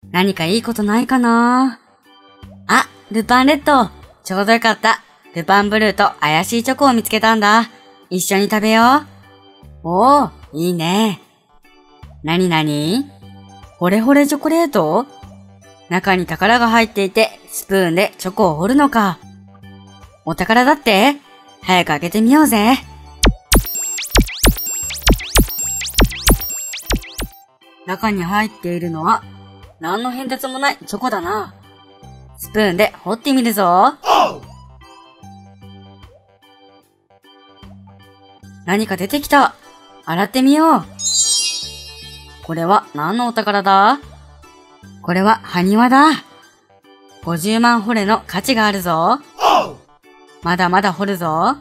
何かいいことないかな。あ、ルパンレッド。ちょうどよかった。ルパンブルーと怪しいチョコを見つけたんだ。一緒に食べよう。おー、いいね。なになに？ほれほれチョコレート？中に宝が入っていて、スプーンでチョコを掘るのか。お宝だって？早く開けてみようぜ。中に入っているのは、何の変哲もないチョコだな。スプーンで掘ってみるぞ。何か出てきた。洗ってみよう。これは何のお宝だ？これは埴輪だ。50万掘れの価値があるぞ。まだまだ掘るぞ。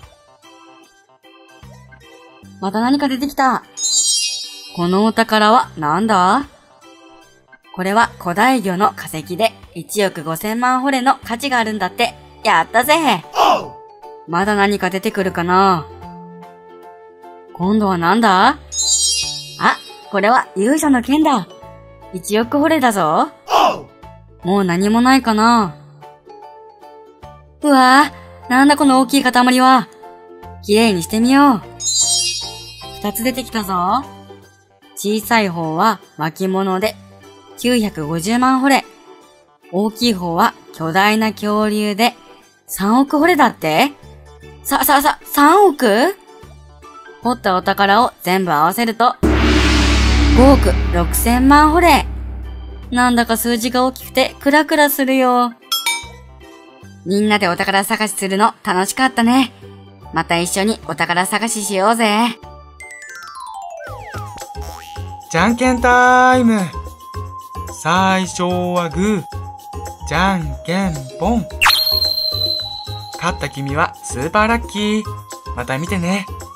また何か出てきた。このお宝は何だ？これは古代魚の化石で1億5000万掘れの価値があるんだって。やったぜ。まだ何か出てくるかな？今度は何だ？あ、これは勇者の剣だ。1億掘れだぞ。もう何もないかな？うわぁ、なんだこの大きい塊は。きれいにしてみよう。2つ出てきたぞ。小さい方は巻物で950万掘れ。大きい方は巨大な恐竜で3億掘れだって？3億？掘ったお宝を全部合わせると5億6000万掘れ。なんだか数字が大きくてクラクラするよ。みんなでお宝探しするの楽しかったね。また一緒にお宝探ししようぜ。 じゃんけんタイム。最初はグー、じゃんけんポン。勝った君はスーパーラッキー。また見てね。